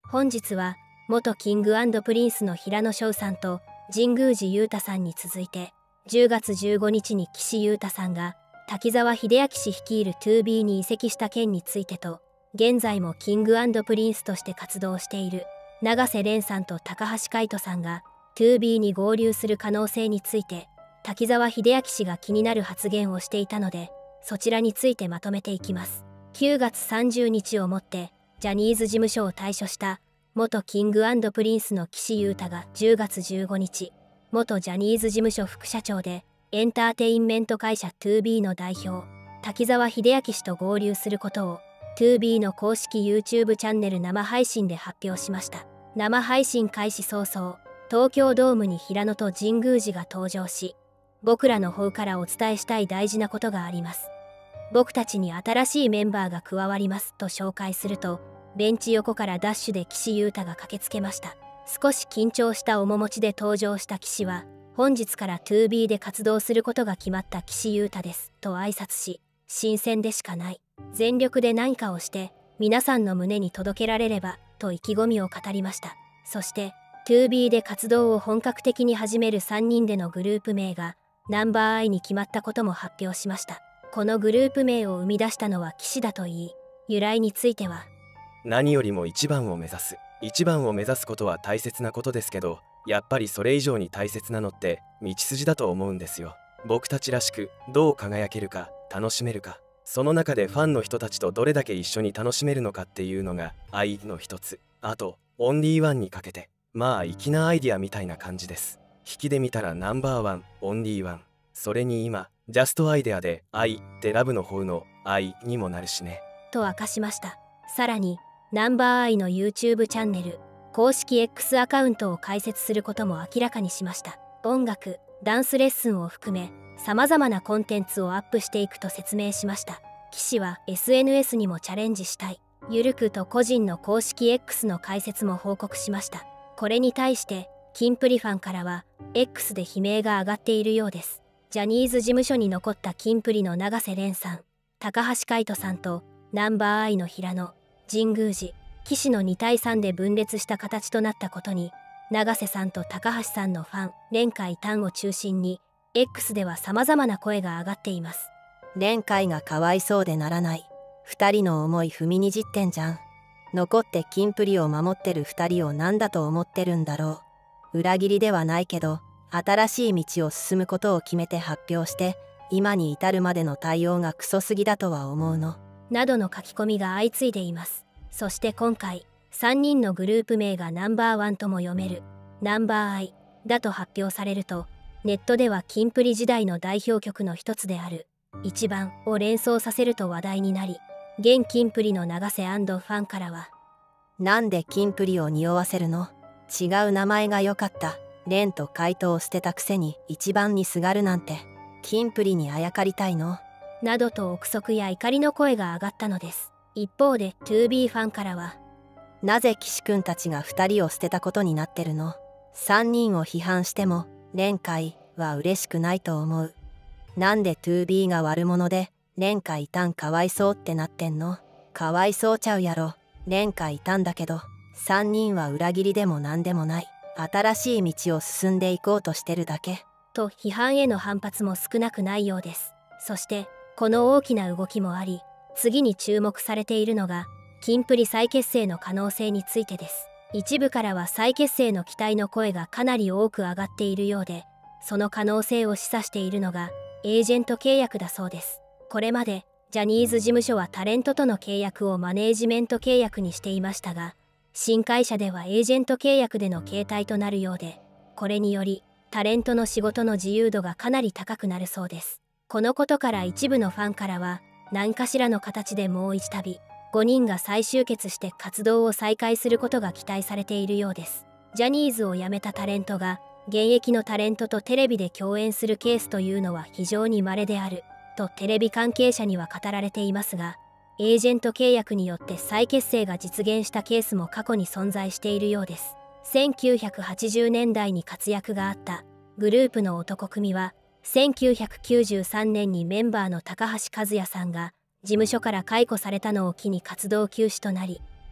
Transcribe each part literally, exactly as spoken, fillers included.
本日は元キング&プリンスの平野紫耀さんと神宮寺勇太さんに続いて、じゅうがつじゅうごにちに岸優太さんが滝沢秀明氏率いる ツービー に移籍した件についてと、現在もキング&プリンスとして活動している永瀬廉さんと高橋海人さんが ツービー に合流する可能性について、滝沢秀明氏が気になる発言をしていたので、そちらについてまとめていきます。くがつさんじゅうにちをもってジャニーズ事務所を退所した元キング&プリンスの岸優太がじゅうがつじゅうごにち、元ジャニーズ事務所副社長でエンターテインメント会社 ツービー の代表滝沢秀明氏と合流することを ツービー の公式 YouTube チャンネル生配信で発表しました。生配信開始早々、東京ドームに平野と神宮寺が登場し、僕らの方からお伝えしたい大事なことがあります。僕たちに新しいメンバーが加わりますと紹介すると、ベンチ横からダッシュで岸優太が駆けつけました。少し緊張した面持ちで登場した岸は、本日から ツービー で活動することが決まった岸優太ですと挨拶し、新鮮でしかない。全力で何かをして皆さんの胸に届けられればと意気込みを語りました。そして ツービー で活動を本格的に始めるさんにんでのグループ名がナンバーアイに決まったことも発表しました。このグループ名を生み出したのは岸だといい、由来については、 何よりも一番を目指す一番を目指すことは大切なことですけど、やっぱりそれ以上に大切なのって道筋だと思うんですよ。僕たちらしくどう輝けるか、楽しめるか、その中でファンの人たちとどれだけ一緒に楽しめるのかっていうのが愛の一つ。あとオンリーワンにかけて、まあ粋なアイディアみたいな感じです。引きで見たらナンバーワン、オンリーワン、それに今ジャストアイデアで愛ってラブの方の愛にもなるしねと明かしました。さらにナンバーアイの YouTube チャンネル公式 X アカウントを開設することも明らかにしました。音楽、ダンスレッスンを含め様々なコンテンツをアップしていくと説明しました。岸は エスエヌエス にもチャレンジしたい、ゆるくと個人の公式 X の開設も報告しました。これに対してキンプリファンからは X で悲鳴が上がっているようです。ジャニーズ事務所に残ったキンプリの永瀬廉さん、高橋海人さんとナンバーアイの平野、神宮寺、岸のにたいさんで分裂した形となったことに、永瀬さんと高橋さんのファン連会短を中心に X では様々な声が上がっています。 連会がかわいそうでならない。二人の思い踏みにじってんじゃん。残ってキンプリを守ってる二人を何だと思ってるんだろう。裏切りではないけど新しい道を進むことを決めて発表して今に至るまでの対応がクソすぎだとは思うのなどの書き込みが相次いでいます。そして今回さんにんのグループ名がナンバーワンとも読めるナンバーアイだと発表されると、ネットではキンプリ時代の代表曲の一つである一番を連想させると話題になり、現キンプリの永瀬&ファンからは、 なんでキンプリを匂わせるの？違う名前が良かった。レンと回答を捨てたくせに一番にすがるなんて、キンプリにあやかりたいの？ などと憶測や怒りの声が上がったのです。一方で ツービー ファンからは、 なぜ岸くんたちがふたりを捨てたことになってるの？さんにんを批判してもレン会は嬉しくないと思う。なんで ツービー が悪者でレン会いたんかわいそうってなってんの？かわいそうちゃうやろ。レン会いたんだけどさんにんは裏切りでもなんでもない。新しい道を進んでいこうとしてるだけと批判への反発も少なくないようです。そしてこの大きな動きもあり、次に注目されているのがキンプリ再結成の可能性についてです。一部からは再結成の期待の声がかなり多く上がっているようで、その可能性を示唆しているのがエージェント契約だそうです。これまでジャニーズ事務所はタレントとの契約をマネージメント契約にしていましたが、新会社ではエージェント契約での形態となるようで、これによりタレントの仕事の自由度がかなり高くなるそうです。このことから一部のファンからは、何かしらの形でもう一度ごにんが再集結して活動を再開することが期待されているようです。ジャニーズを辞めたタレントが現役のタレントとテレビで共演するケースというのは非常に稀であるとテレビ関係者には語られていますが、エージェント契約によって再結成が実現したケースも過去に存在しているようです。せんきゅうひゃくはちじゅうねんだいに活躍があったグループの男闘呼組は、せんきゅうひゃくきゅうじゅうさんねんにメンバーの高橋和也さんが事務所から解雇されたのを機に活動休止となり、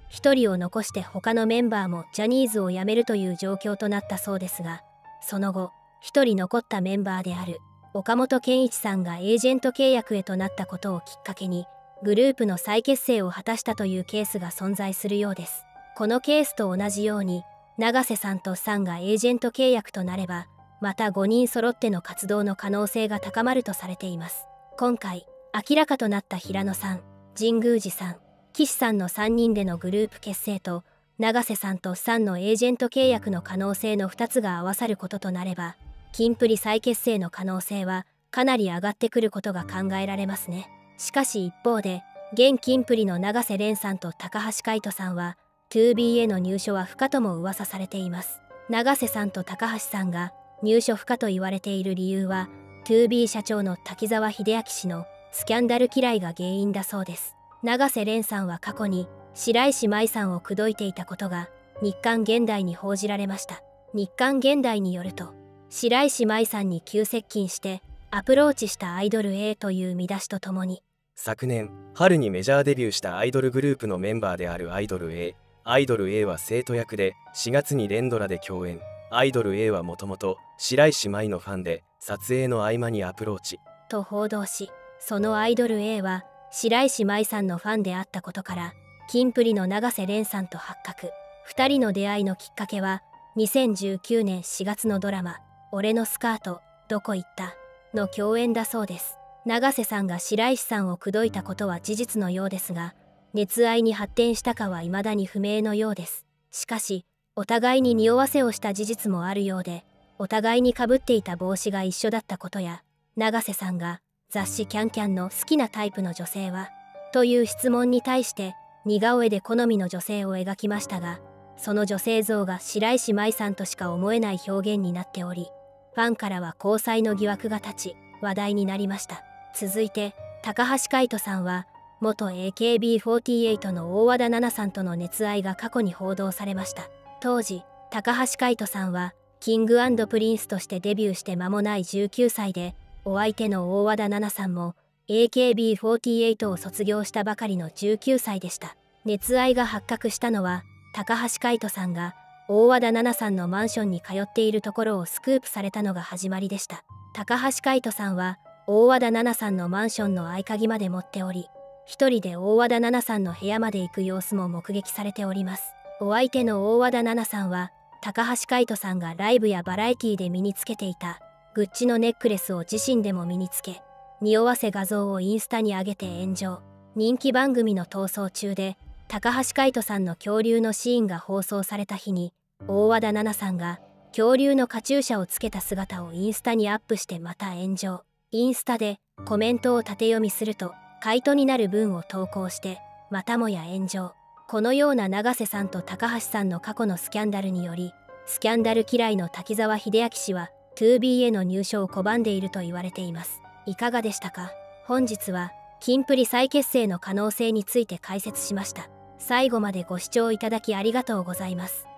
ひとりを残して他のメンバーもジャニーズを辞めるという状況となったそうですが、その後ひとり残ったメンバーである岡本健一さんがエージェント契約へとなったことをきっかけにグループの再結成を果たしたというケースが存在するようです。このケースと同じように永瀬さんとさんがエージェント契約となればまたごにん揃っての活動の可能性が高まるとされています。今回明らかとなった平野さん、神宮寺さん、岸さんのさんにんでのグループ結成と永瀬さんとさんのエージェント契約の可能性のふたつが合わさることとなれば、キンプリ再結成の可能性はかなり上がってくることが考えられますね。しかし一方で現キンプリの永瀬廉さんと高橋海人さんは ツービー への入所は不可とも噂されています。永瀬さんと高橋さんが入所不可と言われている理由は ツービー 社長の滝沢秀明氏のスキャンダル嫌いが原因だそうです。永瀬廉さんは過去に白石麻衣さんを口説いていたことが日刊現代に報じられました。日刊現代によると、白石麻衣さんに急接近してアプローチしたアイドル A という見出しとともに、 昨年春にメジャーデビューしたアイドルグループのメンバーであるアイドル A。アイドル A は生徒役でしがつに連ドラで共演。アイドル A はもともと白石麻衣のファンで撮影の合間にアプローチと報道し、そのアイドル A は白石麻衣さんのファンであったことからキンプリの永瀬廉さんと発覚。ふたりの出会いのきっかけはにせんじゅうきゅうねんしがつのドラマ「俺のスカートどこ行った?」の共演だそうです。永瀬さんが白石さんを口説いたことは事実のようですが、熱愛に発展したかは未だに不明のようです。しかしお互いに匂わせをした事実もあるようで、お互いにかぶっていた帽子が一緒だったことや、永瀬さんが雑誌「キャンキャン」の好きなタイプの女性はという質問に対して似顔絵で好みの女性を描きましたが、その女性像が白石麻衣さんとしか思えない表現になっており、ファンからは交際の疑惑が立ち話題になりました。続いて高橋海人さんは元 エーケービーフォーティーエイト の大和田奈々さんとの熱愛が過去に報道されました。当時高橋海人さんはキング&プリンスとしてデビューして間もないじゅうきゅうさいで、お相手の大和田奈々さんも エーケービーフォーティーエイト を卒業したばかりのじゅうきゅうさいでした。熱愛が発覚したのは高橋海人さんが大和田奈々さんのマンションに通っているところをスクープされたのが始まりでした。高橋海人さんは大和田奈々さんのマンションの合鍵まで持っており、一人で大和田奈々さんの部屋まで行く様子も目撃されております。お相手の大和田奈々さんは高橋海人さんがライブやバラエティで身につけていたグッチのネックレスを自身でも身につけ、匂わせ画像をインスタに上げて炎上。人気番組の逃走中で高橋海人さんの恐竜のシーンが放送された日に、大和田奈々さんが恐竜のカチューシャをつけた姿をインスタにアップしてまた炎上。インスタでコメントを縦読みすると回答になる文を投稿してまたもや炎上。このような永瀬さんと高橋さんの過去のスキャンダルにより、スキャンダル嫌いの滝沢秀明氏は ツービー への入所を拒んでいると言われています。いかがでしたか？本日はキンプリ再結成の可能性について解説しました。最後までご視聴いただきありがとうございます。